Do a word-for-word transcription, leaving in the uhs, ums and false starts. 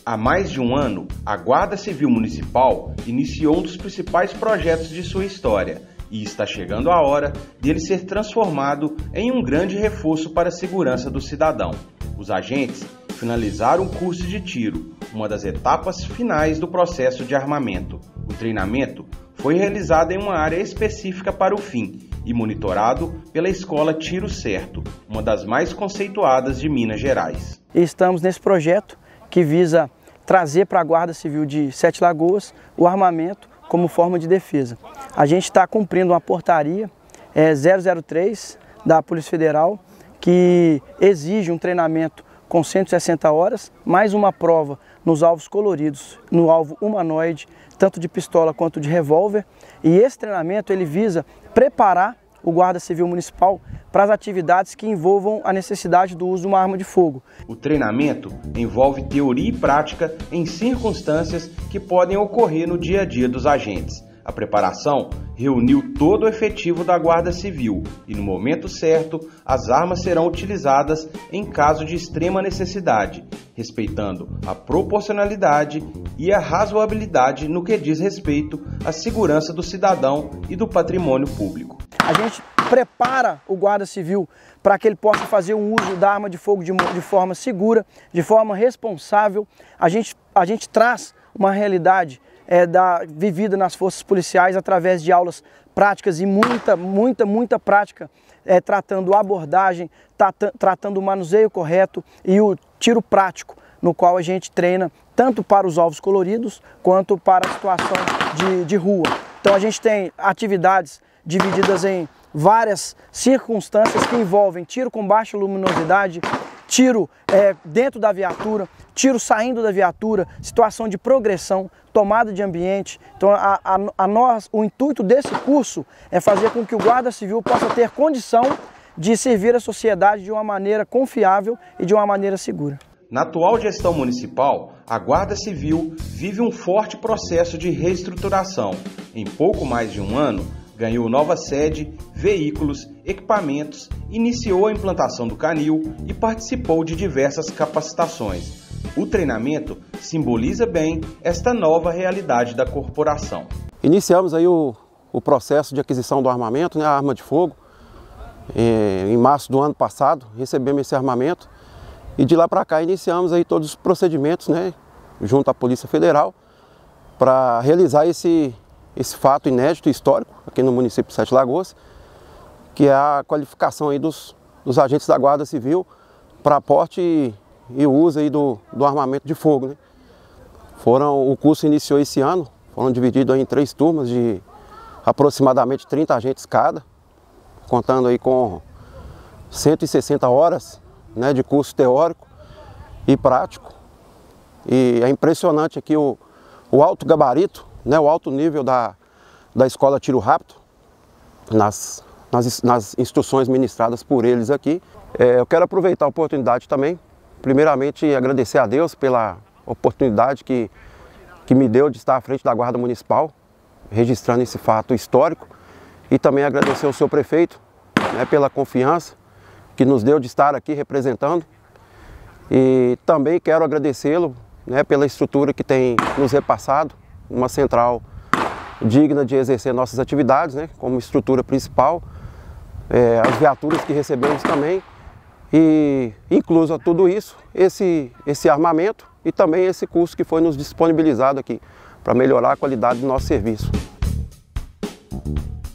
Há mais de um ano, a Guarda Civil Municipal iniciou um dos principais projetos de sua história e está chegando a hora dele ser transformado em um grande reforço para a segurança do cidadão. Os agentes finalizaram o curso de tiro, uma das etapas finais do processo de armamento. O treinamento foi realizado em uma área específica para o fim e monitorado pela Escola Tiro Certo, uma das mais conceituadas de Minas Gerais. Estamos nesse projeto que visa trazer para a Guarda Civil de Sete Lagoas o armamento como forma de defesa. A gente está cumprindo uma portaria é, zero zero três da Polícia Federal que exige um treinamento com cento e sessenta horas, mais uma prova nos alvos coloridos, no alvo humanoide, tanto de pistola quanto de revólver. E esse treinamento ele visa preparar o Guarda Civil Municipal para as atividades que envolvam a necessidade do uso de uma arma de fogo. O treinamento envolve teoria e prática em circunstâncias que podem ocorrer no dia a dia dos agentes. A preparação reuniu todo o efetivo da Guarda Civil e, no momento certo, as armas serão utilizadas em caso de extrema necessidade, respeitando a proporcionalidade e a razoabilidade no que diz respeito à segurança do cidadão e do patrimônio público. A gente prepara o Guarda Civil para que ele possa fazer um uso da arma de fogo de, de forma segura, de forma responsável. A gente, a gente traz uma realidade É, da, vivida nas forças policiais através de aulas práticas e muita, muita, muita prática, é, tratando a abordagem, tata, tratando o manuseio correto e o tiro prático, no qual a gente treina tanto para os alvos coloridos quanto para a situação de, de rua. Então a gente tem atividades divididas em várias circunstâncias que envolvem tiro com baixa luminosidade, tiro é, dentro da viatura, tiro saindo da viatura, situação de progressão, tomada de ambiente. Então a, a, a nós, o intuito desse curso é fazer com que o Guarda Civil possa ter condição de servir a sociedade de uma maneira confiável e de uma maneira segura. Na atual gestão municipal, a Guarda Civil vive um forte processo de reestruturação. Em pouco mais de um ano, ganhou nova sede, veículos, equipamentos, iniciou a implantação do canil e participou de diversas capacitações. O treinamento simboliza bem esta nova realidade da corporação. Iniciamos aí o, o processo de aquisição do armamento, né, a arma de fogo. É, em março do ano passado, recebemos esse armamento e de lá para cá iniciamos aí todos os procedimentos, né, junto à Polícia Federal, para realizar esse esse fato inédito e histórico aqui no município de Sete Lagoas, que é a qualificação aí dos, dos agentes da Guarda Civil para porte e, e uso aí do, do armamento de fogo, né? Foram, o curso iniciou esse ano, foram divididos em três turmas de aproximadamente trinta agentes cada, contando aí com cento e sessenta horas, né, de curso teórico e prático. E é impressionante aqui o, o alto gabarito, né, o alto nível da, da Escola Tiro Rápido, nas, nas, nas instruções ministradas por eles aqui. É, eu quero aproveitar a oportunidade também, primeiramente agradecer a Deus pela oportunidade que, que me deu de estar à frente da Guarda Municipal, registrando esse fato histórico, e também agradecer ao seu prefeito, né, pela confiança que nos deu de estar aqui representando, e também quero agradecê-lo, né, pela estrutura que tem nos repassado, uma central digna de exercer nossas atividades, né, como estrutura principal, é, as viaturas que recebemos também, e incluso a tudo isso, esse, esse armamento e também esse curso que foi nos disponibilizado aqui, para melhorar a qualidade do nosso serviço.